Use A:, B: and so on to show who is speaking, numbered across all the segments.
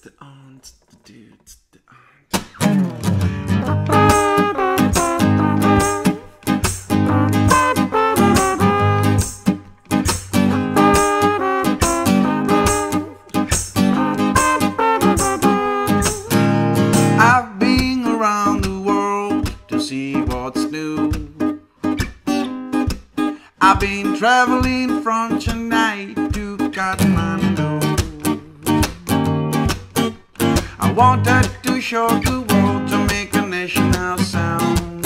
A: I've been around the world to see what's new. I've been traveling from Chennai to Kathmandu. I wanted to show the world to make a national sound.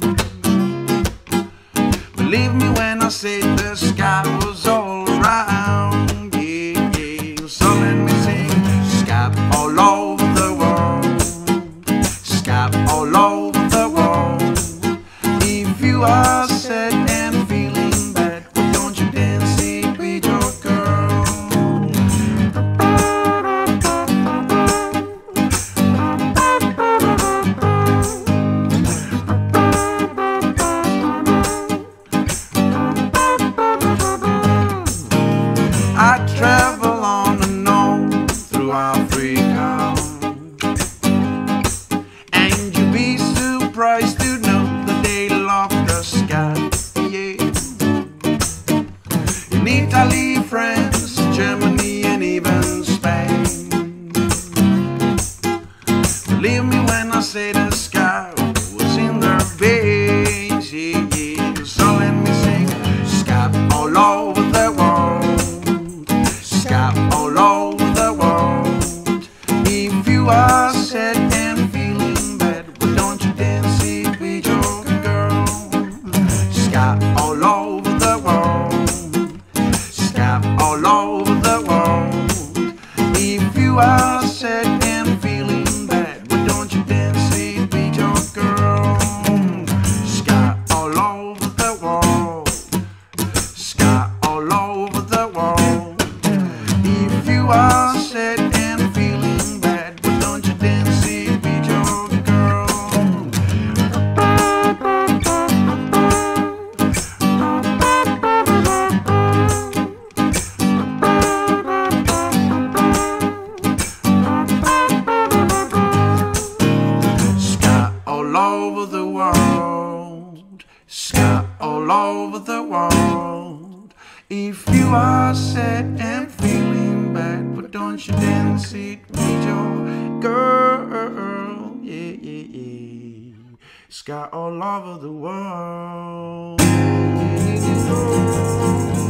A: Believe me when I say the sky was all around, yeah, yeah. So let me sing sky all over the world, sky all over the world. If you are sad and feeling bad, why don't you dance it with your girl? I travel on and on through Africa, and you'll be surprised to know that they love the sky, yeah. In Italy, France, Germany, and even Spain. Believe me when I say the sky was in their veins, yeah, yeah. So let me sing sky all over the world, sky all over the world. If you are sad and feeling bad, why don't you dance it with your girl? Sky all over the world, sky all over the world. If you are sad and feeling bad, why don't you dance it with your girl? Sky all over the world, sky all over the world. If you are sad and feeling bad, why don't you dance it with your girl? Sky all over the world, sky all over the world. If you are sad and feeling bad, but don't you dance it with your girl? Yeah, yeah, yeah. Sky all over the world.